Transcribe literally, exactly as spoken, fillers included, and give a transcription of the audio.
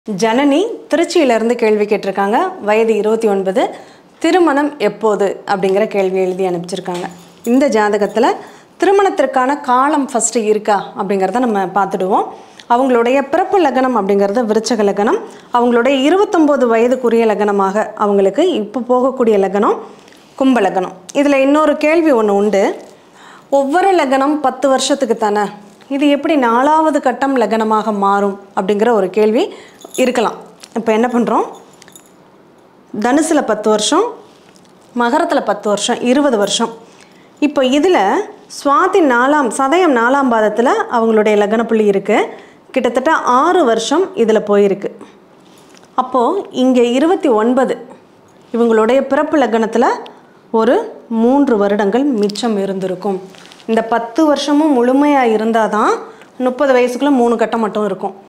ஜனனி திருச்சியிலிருந்து கேள்வி கேட்டிருக்காங்க. வயது இருபத்தி ஒன்பது. திருமணம் எப்போது அப்படிங்கிற கேள்வி எழுதி அனுப்பிச்சிருக்காங்க. இந்த ஜாதகத்தில் திருமணத்திற்கான காலம் ஃபஸ்ட்டு இருக்கா அப்படிங்கிறத நம்ம பார்த்துடுவோம். அவங்களுடைய பிறப்பு லக்னம் அப்படிங்கிறது விருச்சக லக்னம். அவங்களுடைய இருபத்தொம்போது வயதுக்குரிய லக்னமாக அவங்களுக்கு இப்போ போகக்கூடிய லக்னம் கும்ப லக்னம். இதில் இன்னொரு கேள்வி ஒன்று உண்டு. ஒவ்வொரு லக்னம் பத்து வருஷத்துக்கு தானே, இது எப்படி நாலாவது கட்டம் லக்னமாக மாறும் அப்படிங்கிற ஒரு கேள்வி இருக்கலாம். இப்போ என்ன பண்ணுறோம், தனுசில் பத்து வருஷம், மகரத்தில் பத்து வருஷம், இருபது வருஷம். இப்போ இதில் சுவாதி நாலாம் சதயம் நாலாம் பாதத்தில் அவங்களுடைய லக்ன புள்ளி இருக்குது. கிட்டத்தட்ட ஆறு வருஷம் இதில் போயிருக்கு. அப்போது இங்கே இருபத்தி ஒன்பது இவங்களுடைய பிறப்பு லக்னத்தில் ஒரு மூன்று வருடங்கள் மிச்சம் இருந்திருக்கும். இந்த பத்து வருஷமும் முழுமையாக இருந்தால் தான் முப்பது வயசுக்குள்ளே மூணு கட்டம் மட்டும் இருக்கும்.